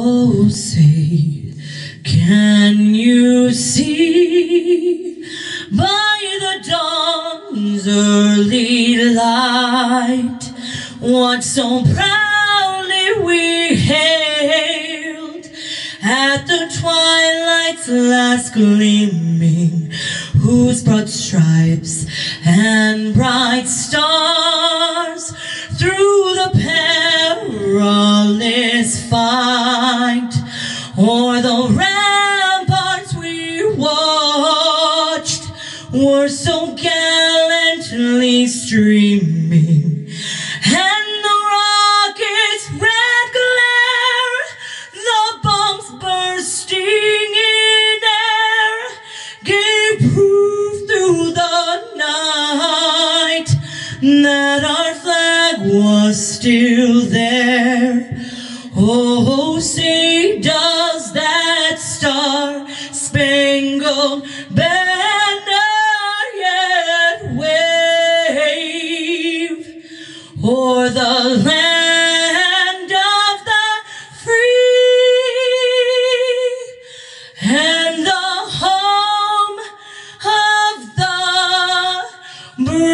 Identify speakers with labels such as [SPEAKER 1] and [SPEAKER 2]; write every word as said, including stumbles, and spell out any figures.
[SPEAKER 1] Oh, say, can you see by the dawn's early light what so proudly we hailed at the twilight's last gleaming, whose broad stripes and bright stars through the perilous fight o'er the ramparts we watched were so gallantly streaming, and the rocket's red glare, the bombs bursting in air, gave proof through the night that our flag was still there. Oh, say, does that star-spangled banner yet wave o'er the land of the free and the home of the brave?